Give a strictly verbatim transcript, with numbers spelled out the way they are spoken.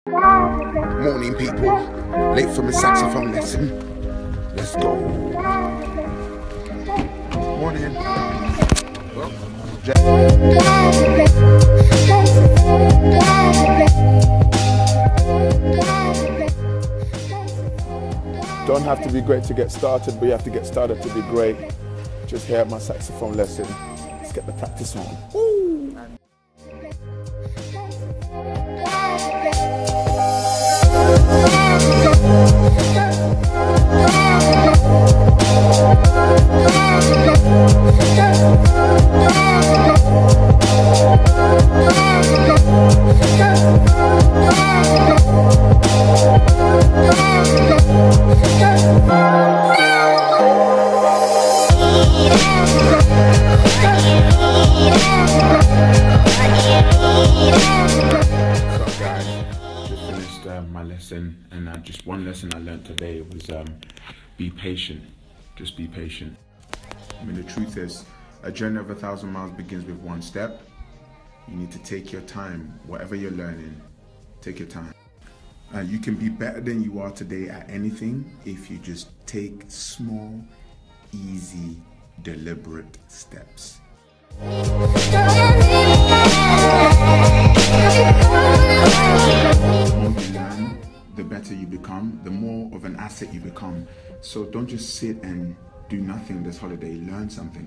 Morning, people. Late for my saxophone lesson. Let's go. Morning. Well, don't have to be great to get started, but you have to get started to be great. Just here at my saxophone lesson. Let's get the practice on. Woo! My lesson, and uh, just one lesson I learned today was um, be patient. Just be patient. I mean, the truth is, a journey of a thousand miles begins with one step. You need to take your time. Whatever you're learning, take your time. Uh, you can be better than you are today at anything if you just take small, easy, deliberate steps. The better you become, the more of an asset you become. So don't just sit and do nothing this holiday, learn something.